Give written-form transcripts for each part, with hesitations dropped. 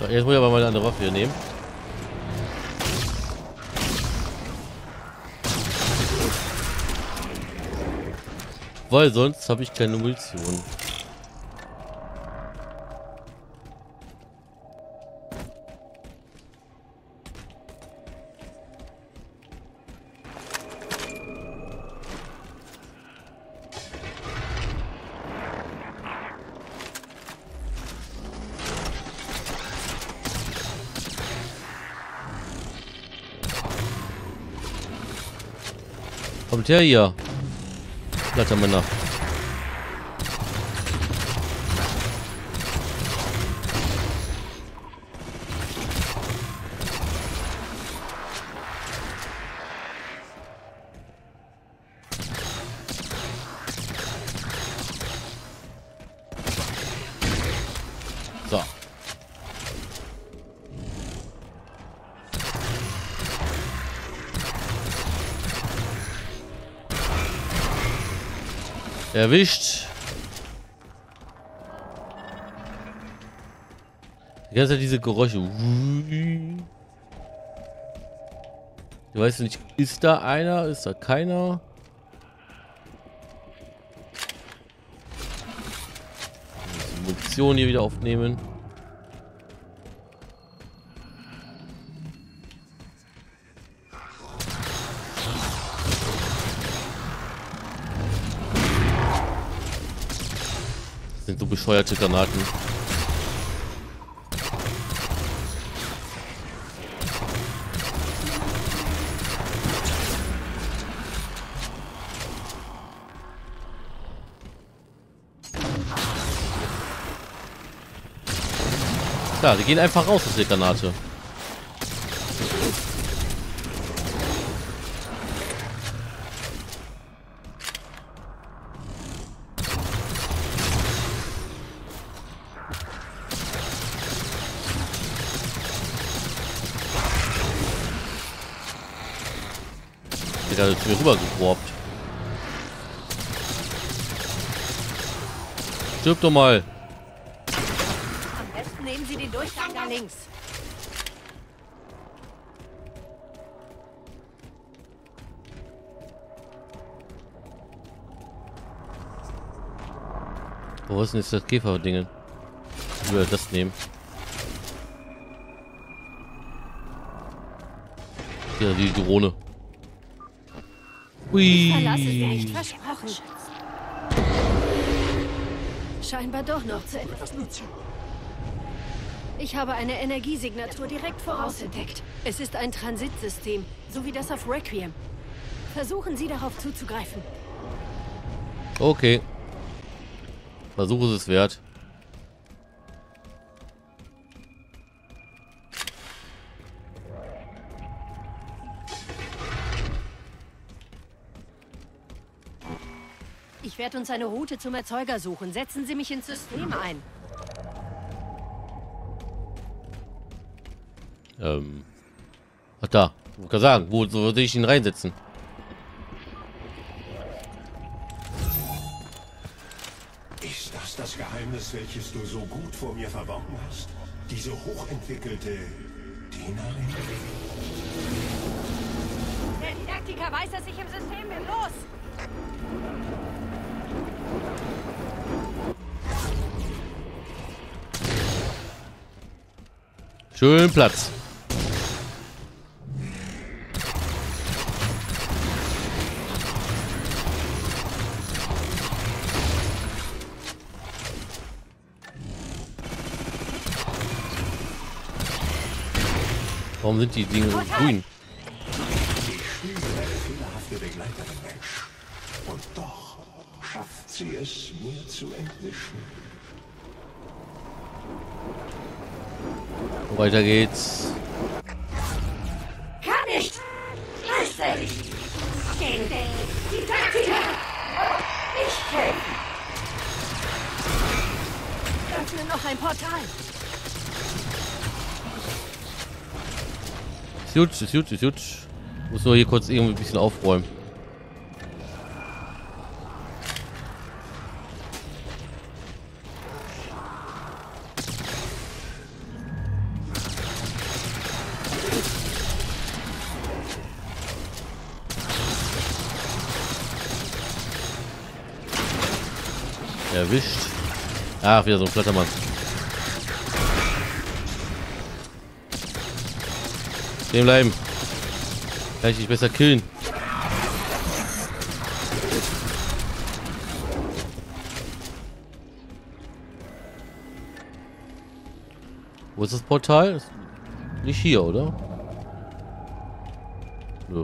Jetzt muss ich aber mal eine andere Waffe hier nehmen. Weil sonst habe ich keine Munition. Kommt her hier. Blättermänner. So. Erwischt. Die ganze Zeit diese Geräusche. Ich weiß nicht, ist da einer? Ist da keiner? Die Munition hier wieder aufnehmen. Das sind so bescheuerte Granaten. Klar, die gehen einfach raus aus der Granate. Der hat zu mir rüber geworbt. Stirb doch mal. Am besten nehmen Sie den Durchgang da links. Wo ist denn jetzt das Käfer-Ding? Ich will das nehmen. Ja, die Drohne. Ui. Verlass ist echt versprochen. Scheinbar doch noch zu etwas nutzen. Ich habe eine Energiesignatur direkt vorausentdeckt. Es ist ein Transitsystem, so wie das auf Requiem. Versuchen Sie darauf zuzugreifen. Okay. Versuch ist es wert. Ich werde uns eine Route zum Erzeuger suchen. Setzen Sie mich ins System ein. Ach da. Ich kann sagen, wo soll ich ihn reinsetzen? Ist das das Geheimnis, welches du so gut vor mir verborgen hast? Diese hochentwickelte Dienerin? Der Didaktiker weiß, dass ich im System bin. Los! Schön Platz. Warum sind die Dinge grün? Die Schüler, fehlerhafte Begleiterin, Mensch. Und doch schafft sie es, mir zu entwischen. Weiter geht's. Kann nicht! Lass dich! Gegen den Didaktiker! Ich kämpfe! Öffne noch ein Portal! Ist gut. Muss nur hier kurz irgendwie ein bisschen aufräumen. Erwischt. Ach, wieder so ein Flattermann. Stehen bleiben. Kann ich dich besser killen. Wo ist das Portal? Ist nicht hier, oder? Nö.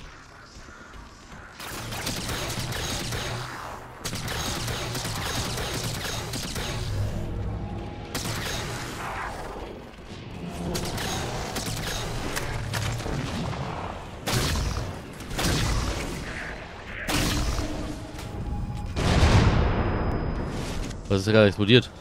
Was ist da gerade explodiert?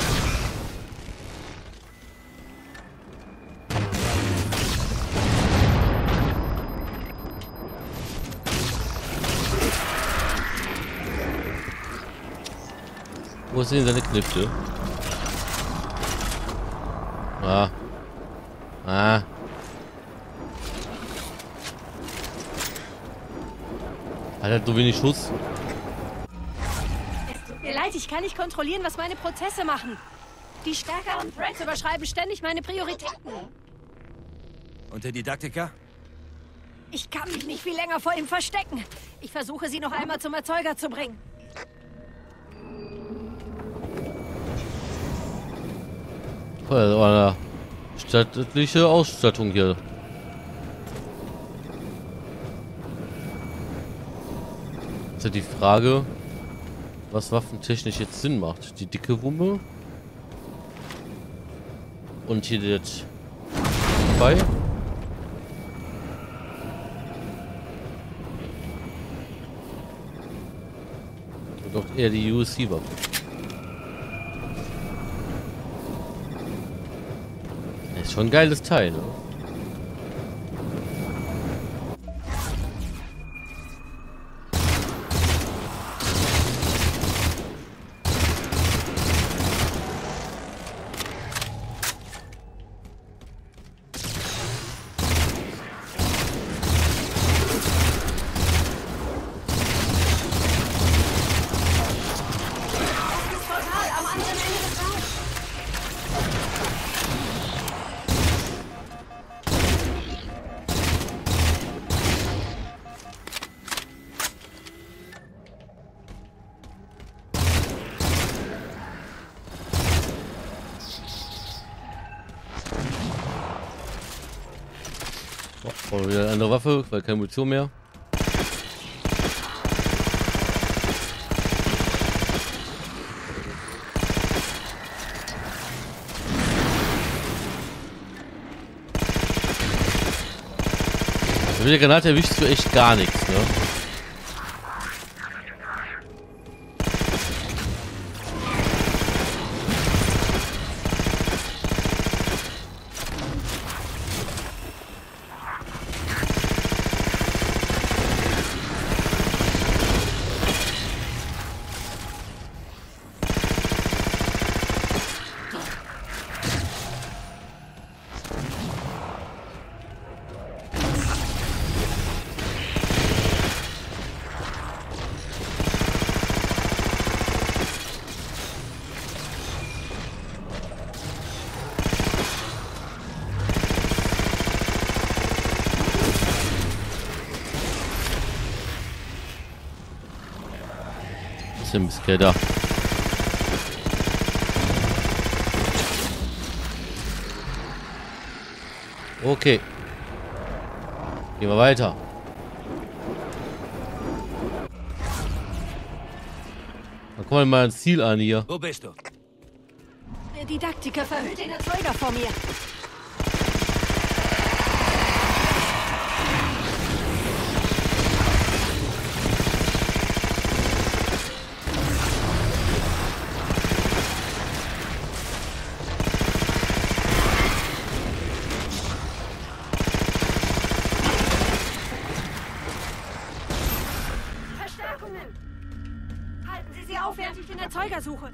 Wo sind seine Knifte? Ah. Ah. Hat halt so wenig Schuss. Es tut mir leid, ich kann nicht kontrollieren, was meine Prozesse machen. Die stärkeren Threads überschreiben ständig meine Prioritäten. Und der Didaktiker? Ich kann mich nicht viel länger vor ihm verstecken. Ich versuche, sie noch einmal zum Erzeuger zu bringen. Also eine stattliche Ausstattung hier. Ist ja die Frage, was waffentechnisch jetzt Sinn macht. Die dicke Wumme und hier das bei. Und auch eher die USC-Waffe. Ist schon ein geiles Teil, ne? Oh, wieder eine andere Waffe, weil keine Munition mehr. Mit der Granate erwischst du echt gar nichts, ne? Ist da. Okay. Gehen wir weiter. Dann kommen wir mal ans Ziel an hier. Wo bist du? Der Didaktiker verhüllt den Erzeuger vor mir. Halten Sie sie auf, während ich den Erzeuger suche.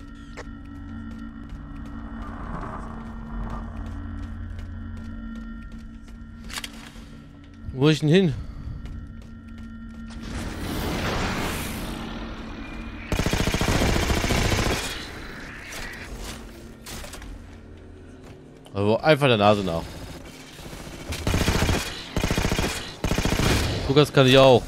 Wo ist denn hin? einfach der Nase nach. Lukas kann ich auch.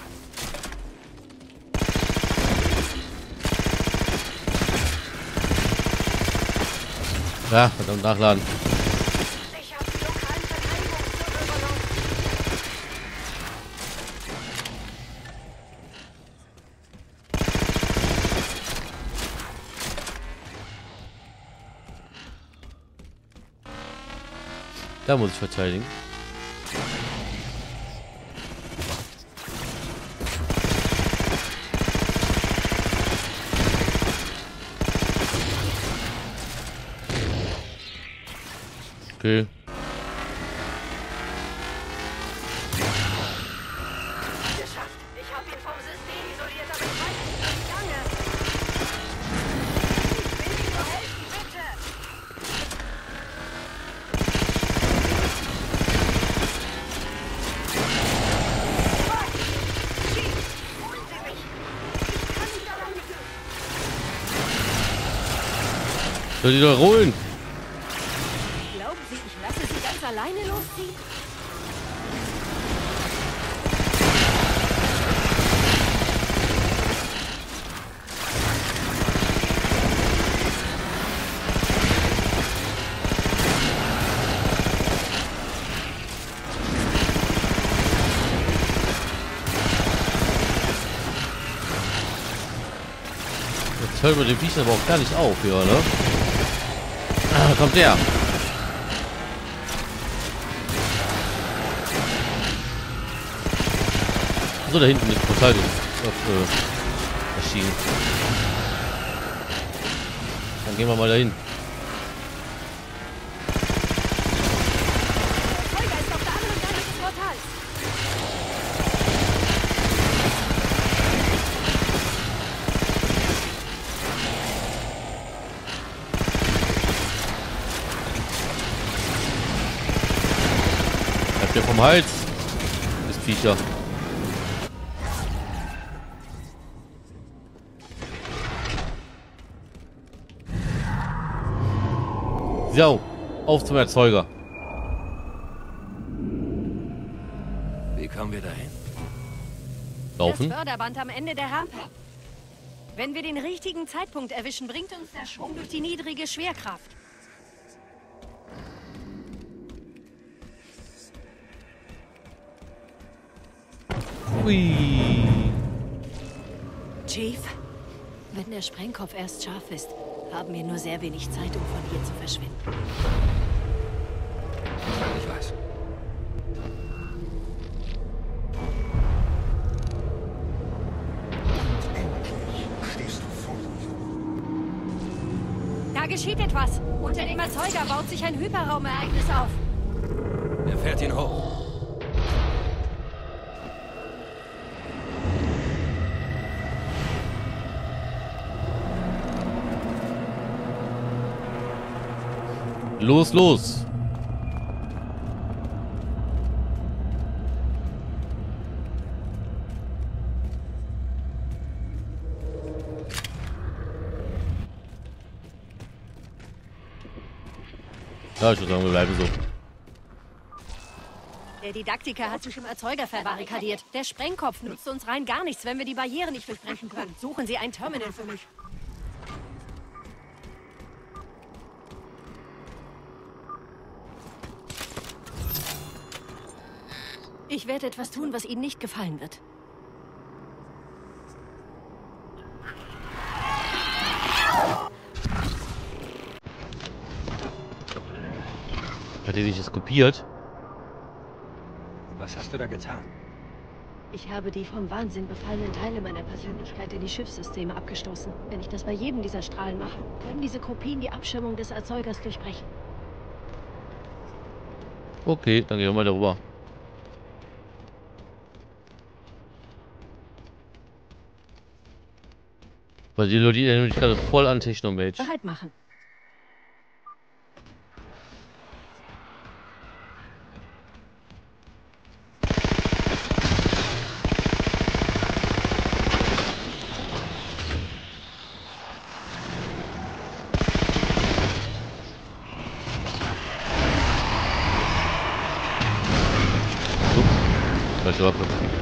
Ja, verdammt nachladen. Ich habe die lokalen Verteidigungstruppen übernommen. Da muss ich verteidigen. Okay. Geschafft. Ich habe ihn vom System isoliert, aber ich weiß nicht, wie lange. Ich will dir nur helfen, bitte. Holen Sie mich. Ich kann nicht alleine gehen. Soll die doch holen? Glauben Sie, ich lasse Sie ganz alleine losziehen? Jetzt hört man den Viecher aber auch gar nicht auf, ja, ne? Ah, da kommt der. So, da hinten ist Verteidigung. Erschienen. Dann gehen wir mal dahin. Der Erzeuger ist auf der anderen Seite des Portals. Bleibt der vom Hals. Das Viecher. So, auf zum Erzeuger. Wie kommen wir dahin? Laufen. Das Förderband am Ende der Rampe. Wenn wir den richtigen Zeitpunkt erwischen, bringt uns der Schwung durch die niedrige Schwerkraft. Hui. Chief, wenn der Sprengkopf erst scharf ist, haben wir nur sehr wenig Zeit, um von hier zu verschwinden. Ich weiß. Endlich stehst du vor mir. Da geschieht etwas. Unter dem Erzeuger baut sich ein Hyperraumereignis auf. Er fährt ihn hoch. Los, los. Ja, ich würde sagen, wir bleiben so. Der Didaktiker hat sich im Erzeuger verbarrikadiert. Der Sprengkopf nutzt uns rein gar nichts, wenn wir die Barriere nicht durchbrechen können. Suchen Sie ein Terminal für mich. Ich werde etwas tun, was Ihnen nicht gefallen wird. Hat er sich das kopiert? Was hast du da getan? Ich habe die vom Wahnsinn befallenen Teile meiner Persönlichkeit in die Schiffssysteme abgestoßen. Wenn ich das bei jedem dieser Strahlen mache, können diese Kopien die Abschirmung des Erzeugers durchbrechen. Okay, dann gehen wir mal darüber. Weil die Leute erinnern mich gerade voll an Technomage. Bereit machen. Falsche Waffe.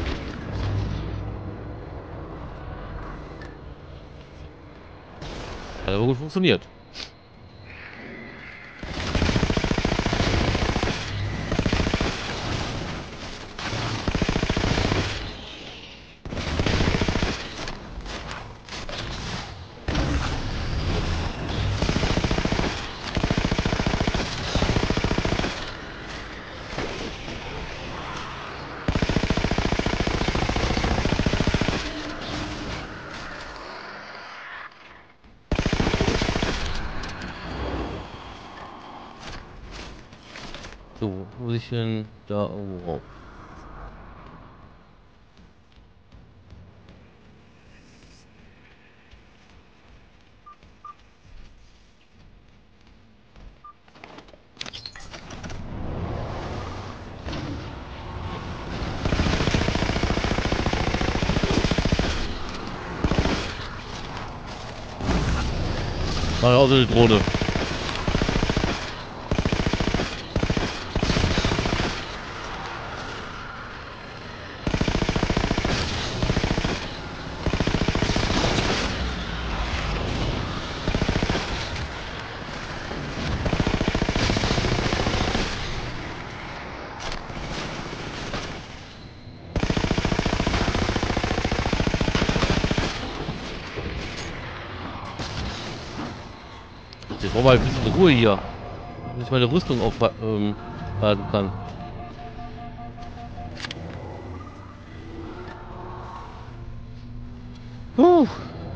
Hat aber gut funktioniert. So, wo muss ich denn da irgendwo rauf? Mach auch so eine Drohne. Jetzt brauchen wir ein bisschen Ruhe hier, damit ich meine Rüstung aufladen kann. Puh.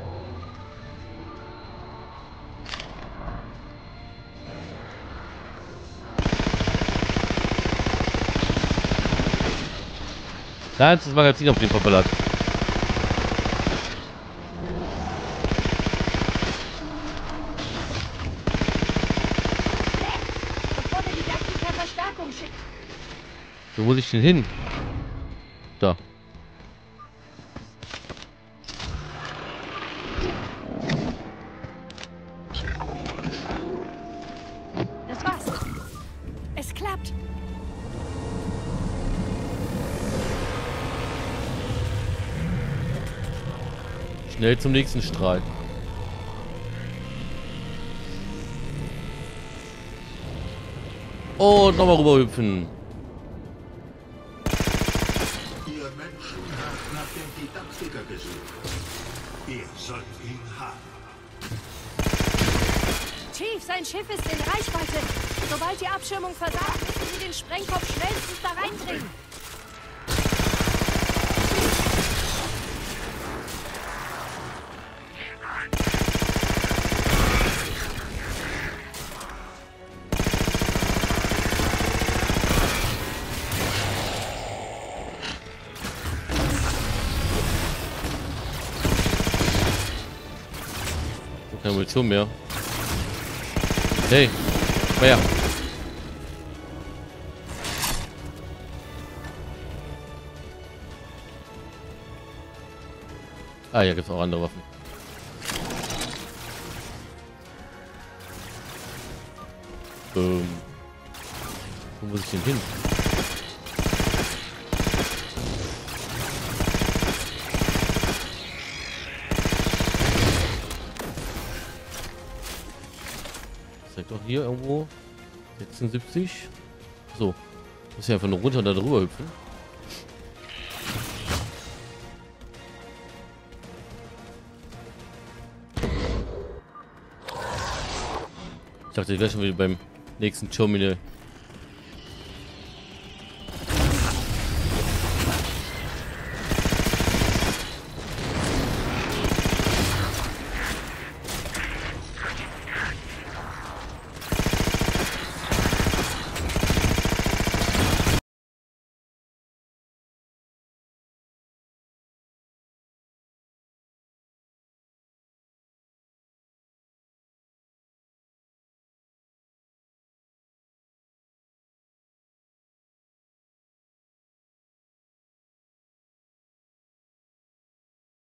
Da ist das Magazin auf jeden Fall verballert. Wo muss ich denn hin? Da. Das war's. Es klappt. Schnell zum nächsten Strahl. Und nochmal rüberhüpfen. Ihr Menschen habt nach dem Didaktiker gesucht. Ihr sollt ihn haben. Chief, sein Schiff ist in Reichweite. Sobald die Abschirmung versagt, müssen Sie den Sprengkopf schnellstens da reindrehen. Keine Munition mehr. Hey, komm her. Ah, hier gibt es auch andere Waffen. Wo muss ich denn hin? Doch hier irgendwo 76. So, muss ich einfach nur runter und da drüber hüpfen. Ich dachte gleich schon wieder beim nächsten Terminal.